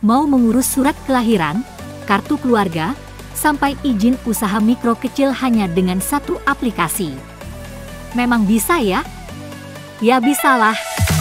Mau mengurus surat kelahiran, kartu keluarga, sampai izin usaha mikro kecil hanya dengan satu aplikasi. Memang bisa ya? Ya bisalah.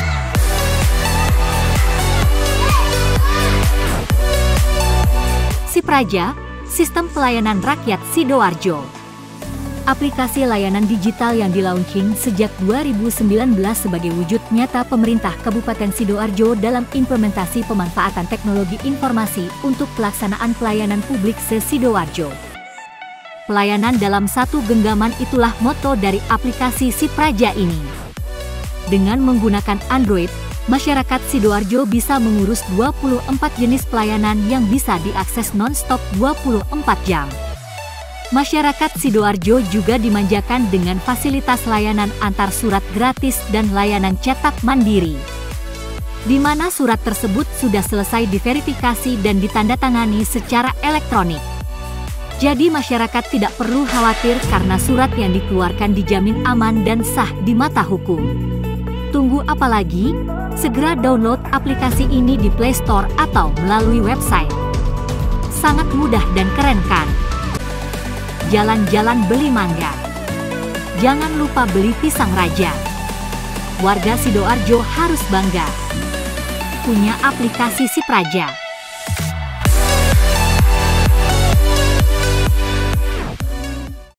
Sipraja, Sistem Pelayanan Rakyat Sidoarjo. Aplikasi layanan digital yang di-launching sejak 2019 sebagai wujud nyata pemerintah Kabupaten Sidoarjo dalam implementasi pemanfaatan teknologi informasi untuk pelaksanaan pelayanan publik se-Sidoarjo. Pelayanan dalam satu genggaman itulah moto dari aplikasi Sipraja ini. Dengan menggunakan Android, masyarakat Sidoarjo bisa mengurus 24 jenis pelayanan yang bisa diakses non-stop 24 jam. Masyarakat Sidoarjo juga dimanjakan dengan fasilitas layanan antar surat gratis dan layanan cetak mandiri, di mana surat tersebut sudah selesai diverifikasi dan ditandatangani secara elektronik. Jadi masyarakat tidak perlu khawatir karena surat yang dikeluarkan dijamin aman dan sah di mata hukum. Tunggu apa lagi? Segera download aplikasi ini di Play Store atau melalui website. Sangat mudah dan keren kan? Jalan-jalan beli mangga. Jangan lupa beli pisang raja. Warga Sidoarjo harus bangga punya aplikasi Sipraja.